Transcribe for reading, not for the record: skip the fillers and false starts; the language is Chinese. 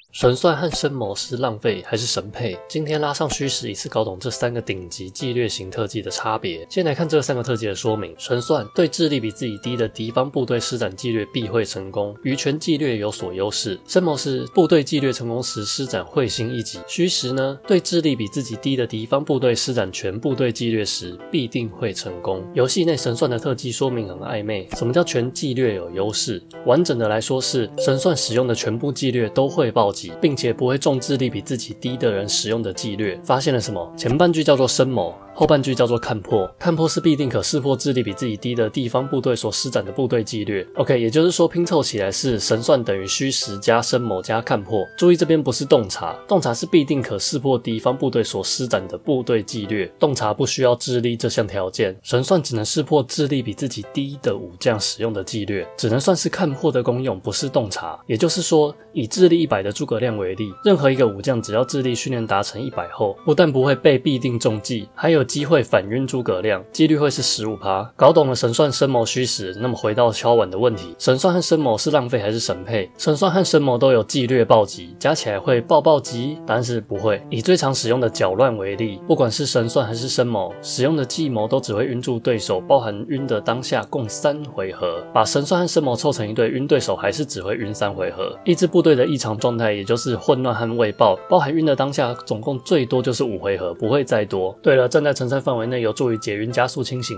神算和生谋是浪费还是神配？今天拉上虚实，一次搞懂这三个顶级纪略型特技的差别。先来看这三个特技的说明。神算对智力比自己低的敌方部队施展纪略必会成功，于全纪略有所优势。生谋是部队纪略成功时施展会心一击。虚实呢，对智力比自己低的敌方部队施展全部队纪略时必定会成功。游戏内神算的特技说明很暧昧，什么叫全纪略有优势？完整的来说是神算使用的全部纪略都会暴击，并且不会中智力比自己低的人使用的纪略。发现了什么？前半句叫做生谋，后半句叫做看破。看破是必定可识破智力比自己低的地方部队所施展的部队纪略。OK， 也就是说拼凑起来是神算等于虚实加生谋加看破。注意这边不是洞察，洞察是必定可识破敌方部队所施展的部队纪略，洞察不需要智力这项条件。神算只能识破智力比自己低的武将使用的纪略，只能算是看破的功用，不是洞察。也就是说，以智力100的诸葛亮为例，任何一个武将只要智力训练达成100后，不但不会被必定中计，还有机会反晕诸葛亮，几率会是 15%。搞懂了神算、生谋、虚实，那么回到敲碗的问题，神算和生谋是浪费还是神配？神算和生谋都有纪略暴击，加起来会暴击？答案是不会。以最常使用的搅乱为例，不管是神算还是生谋，使用的计谋都只会晕住对手，包含晕的当下共3回合。把神算和生谋凑成一对，晕对手还是只会晕3回合。一支部队的异常状态，也就是混乱和未爆，包含晕的当下总共最多就是5回合，不会再多。对了，站在城山范围内有助于解晕加速清醒。